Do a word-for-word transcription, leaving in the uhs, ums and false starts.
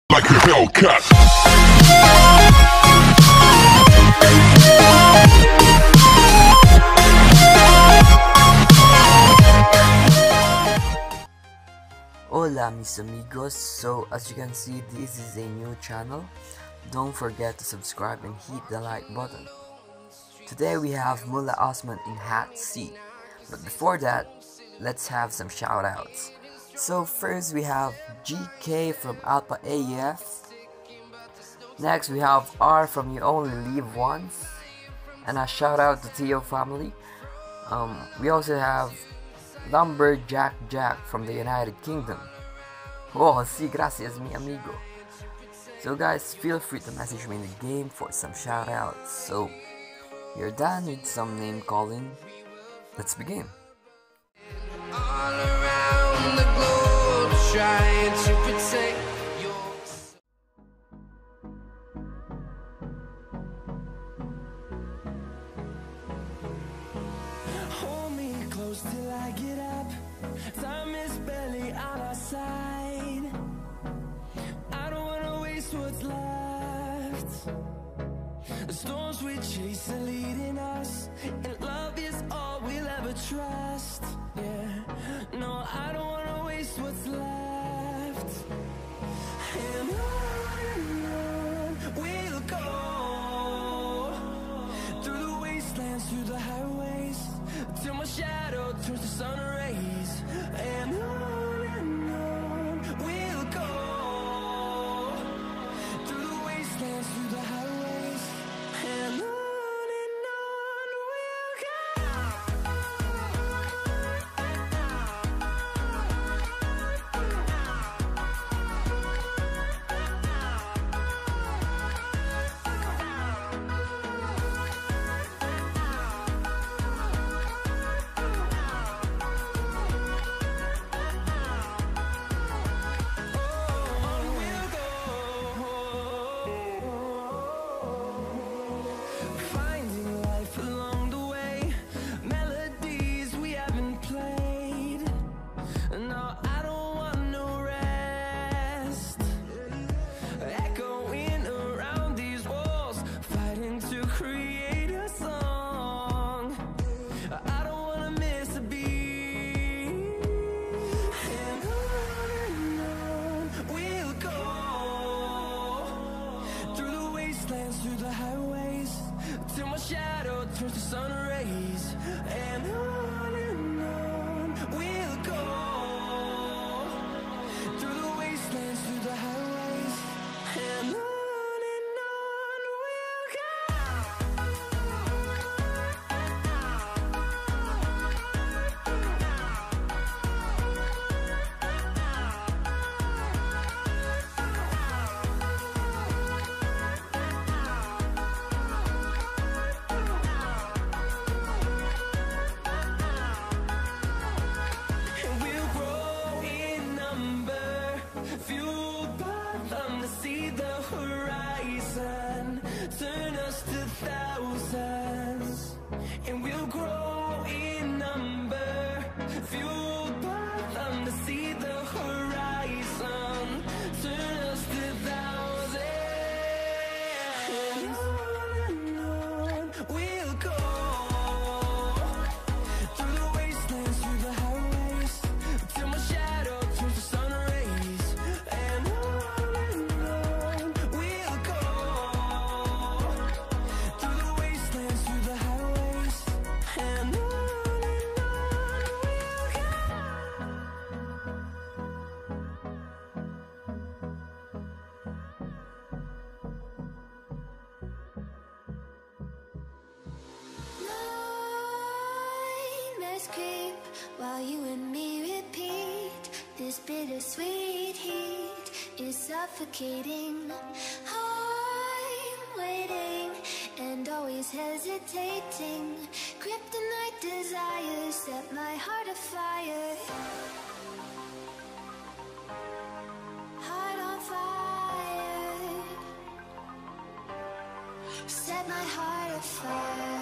like a Hellcat. Hola mis amigos, so as you can see, this is a new channel. Don't forget to subscribe and hit the like button. Today we have Mullah Osman in Hat C, but before that, let's have some shoutouts. So first we have G K from Alpha A E F. Next we have R from You Only Live Once, and a shout out to Tio family. Um, we also have Lumberjack Jack from the United Kingdom. Oh, sí, gracias mi amigo. So guys, feel free to message me in the game for some shoutouts. So you're done with some name calling. Let's begin. All around the globe, trying to protect your. Hold me close till I get up. Time is barely on our side. I don't wanna waste what's left. The storms we chase are leading us, and love is all we'll ever trust. Yeah, no, I don't wanna waste what's left. And on and on we'll go, through the wastelands, through the highways, till my shadow turns to sun rays. And on and on we'll go, through the wastelands, through the highways, and on. Through the highways, till my shadow turns to sun rays. And on and on we'll go, through the wastelands, through the highways, and on. Turn us to thousands, and we'll grow in number, fueled by them to see the horizon. Turn us to thousands, and on and on we'll go, through the wastelands, through the highways, till my shadow turns to sun rays. And on and on we'll go, through the wastelands, through the highways, and on and on we'll go. Nightmares creep while you and me repeat. This bittersweet heat is suffocating. I'm waiting and always hesitating. Kryptonite desires set my heart afire. Heart on fire. Set my heart afire.